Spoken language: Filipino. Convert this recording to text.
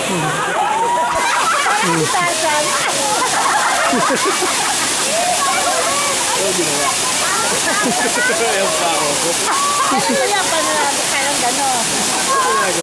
Si Tarzan. Yung pao. Ano yan? Paano natin kailang gano'n?